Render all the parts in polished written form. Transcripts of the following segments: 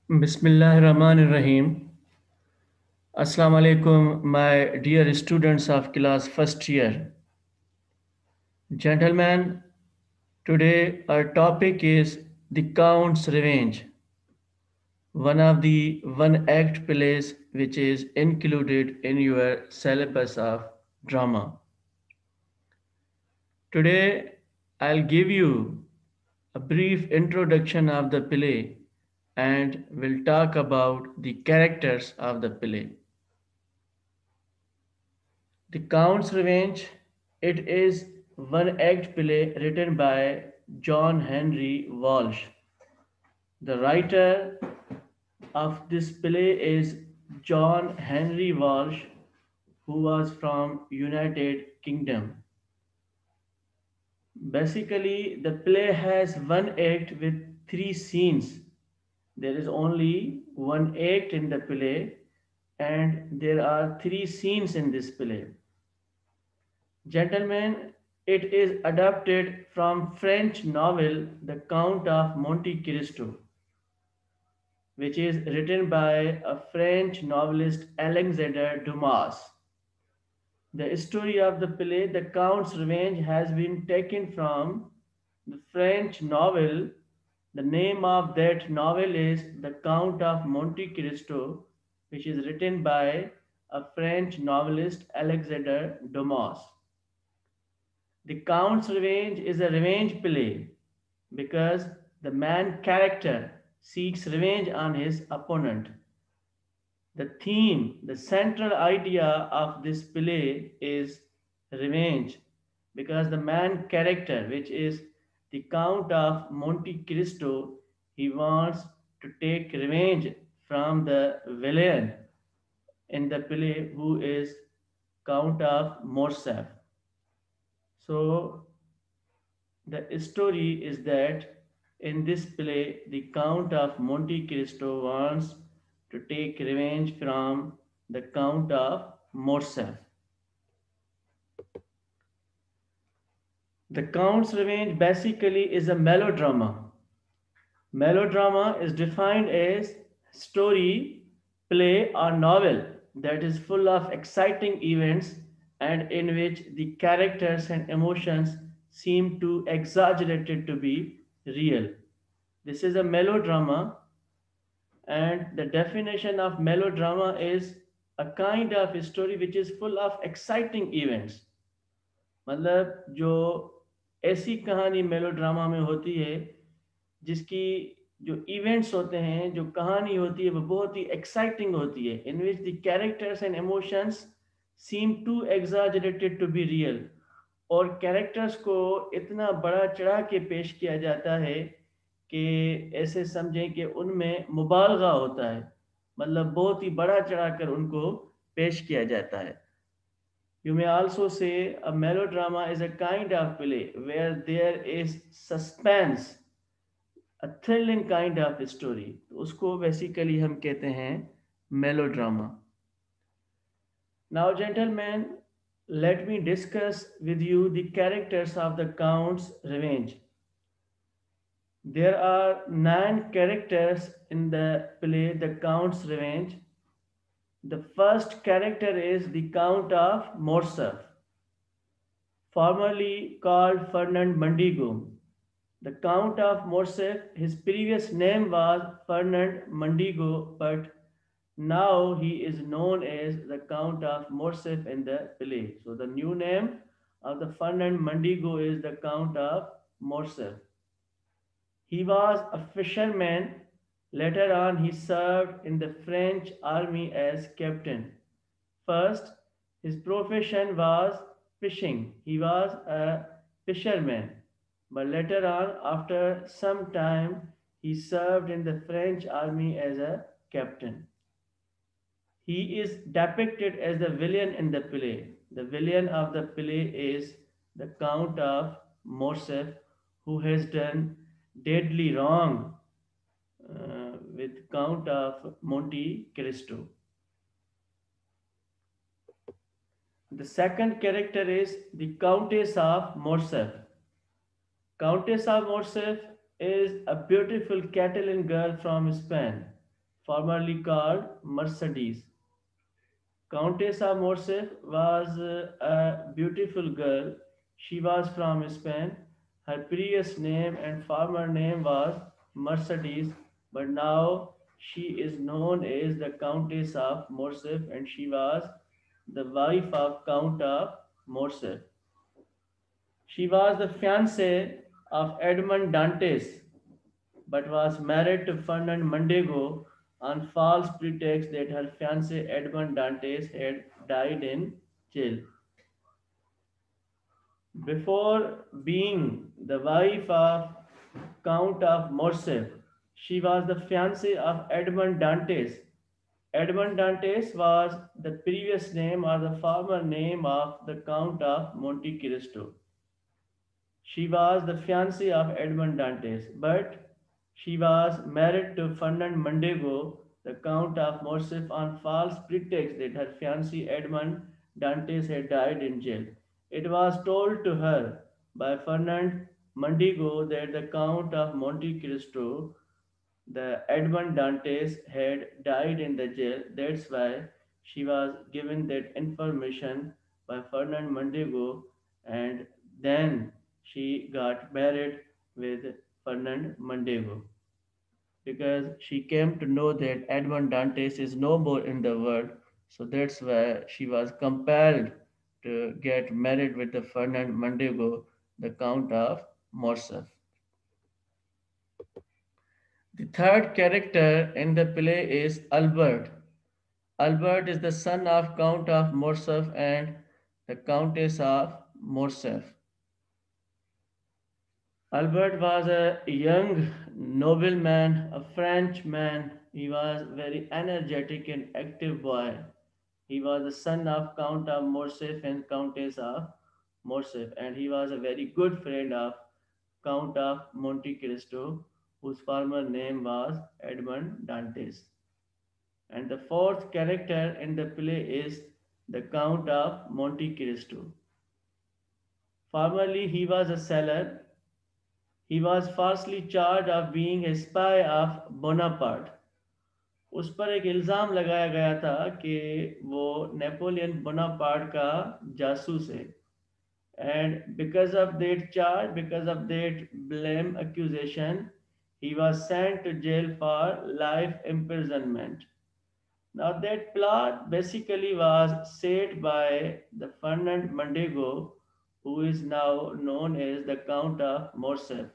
Bismillahirrahmanirrahim. Assalamu alaikum, my dear students of class first year. Gentlemen, today our topic is The Count's Revenge, one of the one act plays which is included in your syllabus of drama. Today, I'll give you a brief introduction of the play and will talk about the characters of the play. The Count's Revenge. It is one act play written by John Henry Walsh. The writer of this play is John Henry Walsh, who was from United Kingdom. Basically, the play has one act with three scenes. There is only one act in the play, and there are three scenes in this play. Gentlemen, it is adapted from French novel The Count of Monte Cristo, which is written by a French novelist Alexander Dumas. The story of the play The Count's Revenge has been taken from the French novel. The name of that novel is The Count of Monte Cristo, which is written by a French novelist Alexander Dumas. The Count's Revenge is a revenge play because the main character seeks revenge on his opponent. The theme, the central idea of this play is revenge because the main character, which is the Count of Monte Cristo, he wants to take revenge from the villain in the play who is Count of Morcerf. So the story is that in this play, the Count of Monte Cristo wants to take revenge from the Count of Morcerf. The Count's Revenge basically is a melodrama. Melodrama is defined as story, play, or novel that is full of exciting events and in which the characters and emotions seem too exaggerated to be real. This is a melodrama, and the definition of melodrama is a kind of story which is full of exciting events. मतलब जो ऐसी कहानी melodrama में होती है जिसकी जो events होते हैं, जो कहानी होती है, वो बहुत ही एक्साइटिंग होती है, in which the characters and emotions seem too exaggerated to be real, और कैरेक्टर्स को इतना बड़ा चढ़ा के पेश किया जाता है कि ऐसे समझें कि उनमें मुबालगा होता है, मतलब बहुत ही बड़ा चढ़ाकर उनको पेश किया जाता है. You may also say a melodrama is a kind of play where there is suspense, a thrilling kind of story. तो उसको basically हम कहते हैं melodrama. Now, gentlemen, let me discuss with you the characters of the Count's Revenge. There are 9 characters in the play The Count's Revenge. The first character is the Count of Morcerf, formerly called Fernand Mondigo. The Count of Morcerf, his previous name was Fernand Mondigo, but now he is known as the Count of Morcerf in the play. So the new name of the Fernand Mondigo is the Count of Morcerf. He was a fisherman. Later on, he served in the French army as captain. First, his profession was fishing. He was a fisherman. But later on, after some time, he served in the French army as a captain. He is depicted as the villain in the play. The villain of the play is the Count of Morcerf, who has done deadly wrong with Count of Monte Cristo. The second character is the Countess of Morcerf. Countess of Morcerf is a beautiful Catalan girl from Spain. formerly called Mercedes. Countessa Morcerf was a beautiful girl. She was from Spain. Her previous name and former name was Mercedes, but now she is known as the Countess of Morcerf, and she was the wife of Count of Morcerf. She was the fiancée of Edmond Dantes, but was married to Fernand Mondego on false pretext that her fiancé Edmond Dantes had died in jail. Before being the wife of Count of Morcerf, she was the fiancée of Edmond Dantes. Edmond Dantes was the previous name or the former name of the Count of Monte Cristo. She was the fiancée of Edmond Dantes, but she was married to Fernand Mondego, the Count of Morcerf, on false pretext that her fiancé Edmond Dantes had died in jail. It was told to her by Fernand Mondego that the Count of Monte Cristo, the Edmond Dantes, had died in the jail. That's why she was given that information by Fernand Mondego, and then she got married with Fernand Mondego because she came to know that Edmond Dantes is no more in the world. So that's why she was compelled to get married with the Fernand Mondego, the Count of Morcerf. The third character in the play is Albert. Albert is the son of Count of Morcerf and the Countess of Morcerf. Albert was a young nobleman, a Frenchman. He was very energetic and active boy. He was the son of Count of Morcerf and Countess of Morcerf, and he was a very good friend of Count of Monte Cristo, whose former name was Edmond Dantes. And the fourth character in the play is the Count of Monte Cristo. Formerly, he was a sailor. He was falsely charged of being a spy of Bonaparte. उस पर एक इल्ज़ाम लगाया गया था कि वो Napoleon Bonaparte का जासूस है. And because of that charge, because of that blame accusation, he was sent to jail for life imprisonment. Now, that plot basically was set by the Fernand Mondego, who is now known as the Count of Morcerf.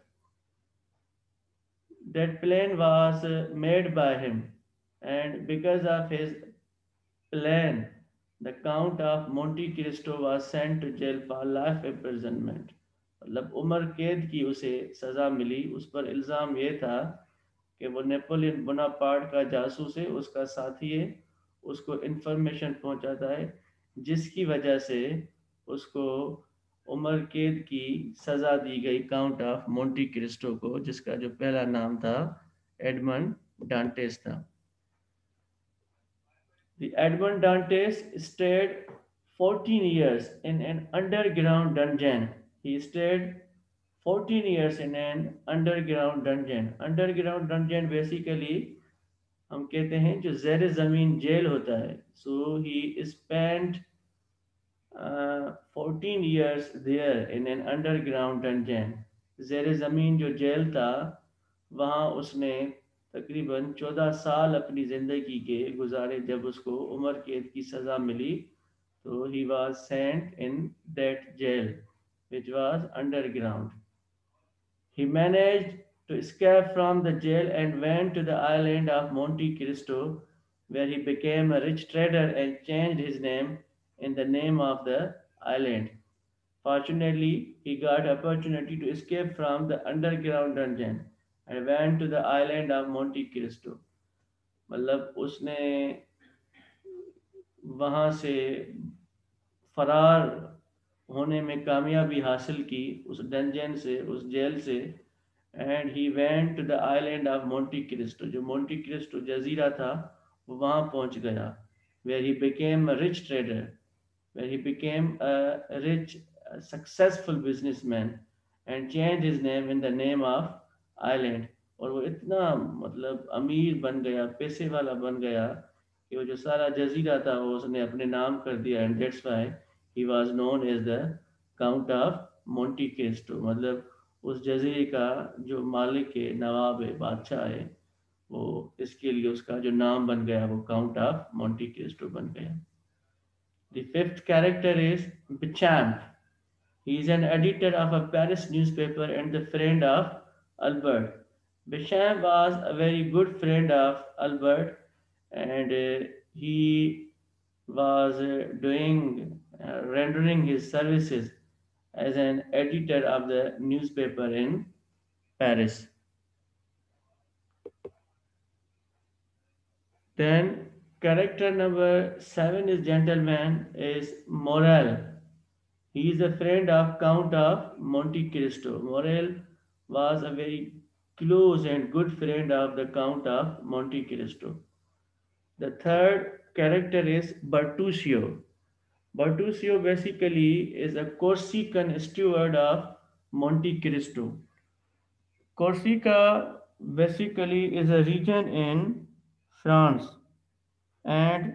That plan was made by him, and because of his plan, the Count of Monte Cristo was sent to jail for life imprisonment. मतलब उम्र कैद की उसे सज़ा मिली. उस पर इल्ज़ाम ये था कि वो नेपोलियन बोनापार्ट का जासूस है, उसका साथी है, उसको इंफॉर्मेशन पहुंचाता है, जिसकी वजह से उसको उम्र कैद की सज़ा दी गई काउंट ऑफ मोंटी क्रिस्टो को, जिसका जो पहला नाम था एडमंड डांटेस था. The Edmond Dantes stayed 14 years in an underground dungeon. He stayed 14 years in an underground dungeon. Underground dungeon basically हम कहते हैं जो ज़ेर ज़मीन जेल होता है. So he spent 14 years there in an underground dungeon. ज़ेर ज़मीन जो जेल था वहाँ उसने तकरीबन 14 साल अपनी ज़िंदगी के गुजारे. जब उसको उम्र कैद की सज़ा मिली तो he was sent in that jail which was underground. He managed to escape from the jail and went to the island of Monte Cristo, where he became a rich trader and changed his name in the name of the island. Fortunately, he got opportunity to escape from the underground dungeon and went to the island of Monte Cristo. मतलब उसने वहाँ से फरार होने में कामयाबी हासिल की उस डंजन से, उस जेल से. And he went to the island of Monte Cristo. जो मोंटी क्रिस्टो जजीरा था वो वहाँ पहुँच गया. Where he became a rich trader, where he became a rich successful businessman and change his name in the name of island. और वो इतना मतलब अमीर बन गया, पैसे वाला बन गया कि वो जो सारा जजीरा था वो उसने अपने नाम कर दिया, and that's why he was known as the count of Monte Cristo. मतलब उस जजीरे का जो मालिक है, नवाब है, बादशाह है, वो इसके लिए उसका जो नाम बन गया वो काउंट ऑफ मोंटी क्रिस्टो बन गया। The fifth character is Bichamp. He is an editor of a Paris newspaper and the friend of Albert. Bichamp was a very good friend of Albert, and he was rendering his services as an editor of the newspaper in Paris. Then character number seven is gentleman is Morel. He is a friend of Count of Monte Cristo. Morel was a very close and good friend of the Count of Monte Cristo. The third character is Bertuccio. Bertuccio basically is a Corsican steward of Monte Cristo. Corsica basically is a region in France, and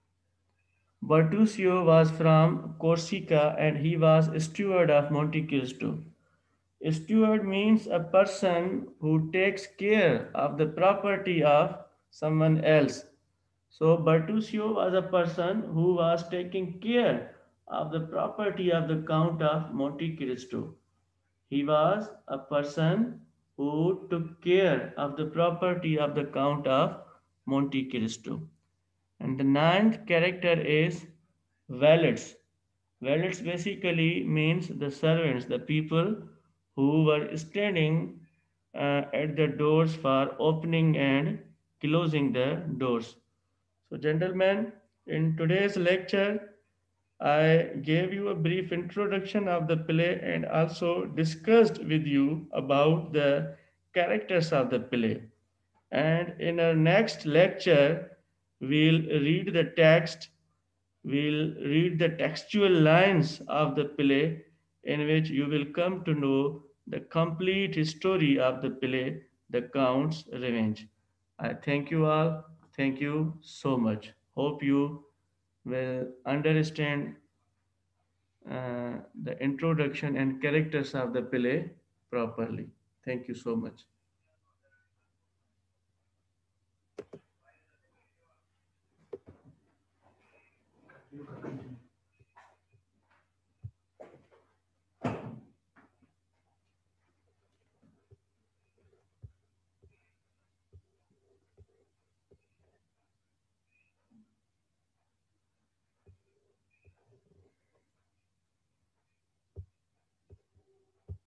Bertuccio was from Corsica and he was steward of Monte Cristo. Steward means a person who takes care of the property of someone else. So Bertuccio was a person who was taking care of the property of the Count of Monte Cristo. He was a person who took care of the property of the Count of Monte Cristo. And the ninth character is valets. Valets basically means the servants, the people who were standing at the doors for opening and closing the doors. So, gentlemen, in today's lecture, I gave you a brief introduction of the play and also discussed with you about the characters of the play. And in our next lecture, we'll read the text, we'll read the textual lines of the play, in which you will come to know the complete story of the play, The Count's Revenge. I thank you all. Thank you so much. Hope you will understand the introduction and characters of the play properly. Thank you so much.